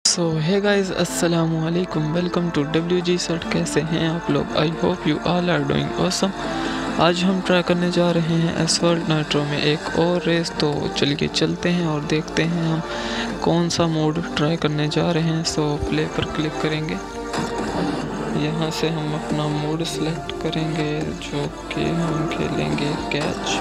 सो hey guys, अस्सलाम वालेकुम, welcome to WG shirt. कैसे हैं आप लोग? I hope you all are doing awesome. आज हम ट्राई करने जा रहे हैं एसफॉल्ट नाइट्रो में एक और रेस। तो चलिए चलते हैं और देखते हैं हम कौन सा मोड ट्राई करने जा रहे हैं। सो प्ले पर क्लिक करेंगे। यहाँ से हम अपना मोड सेलेक्ट करेंगे जो कि हम खेलेंगे कैच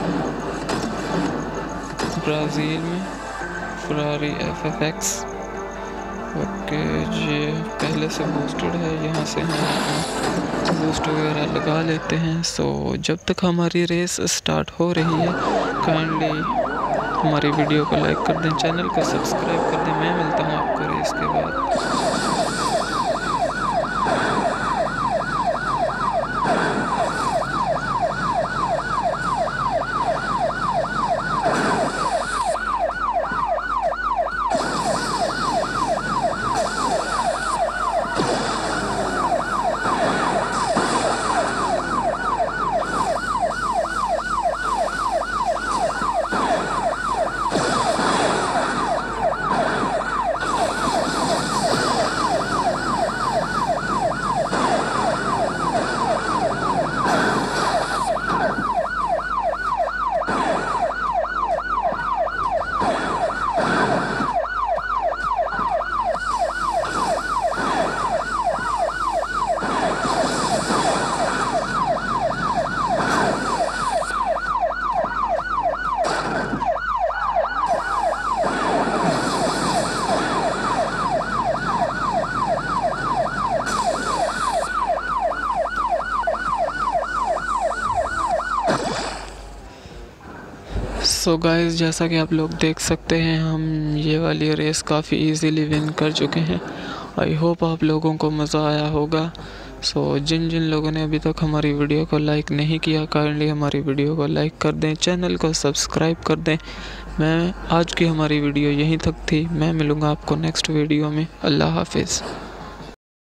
ब्राज़ील में फरारी FFX। ओके जी, पहले से बूस्टेड है, यहाँ से हम बूस्ट वगैरह लगा लेते हैं। सो जब तक हमारी रेस स्टार्ट हो रही है, काइंडली हमारी वीडियो को लाइक कर दें, चैनल को सब्सक्राइब कर दें। मैं मिलता हूँ आपको रेस के बाद। सो गाइस, जैसा कि आप लोग देख सकते हैं, हम ये वाली रेस काफ़ी इजीली विन कर चुके हैं। आई होप आप लोगों को मज़ा आया होगा। सो जिन जिन लोगों ने अभी तक हमारी वीडियो को लाइक नहीं किया, काइंडली हमारी वीडियो को लाइक कर दें, चैनल को सब्सक्राइब कर दें। आज की हमारी वीडियो यहीं तक थी। मैं मिलूँगा आपको नेक्स्ट वीडियो में। अल्लाह हाफिज़।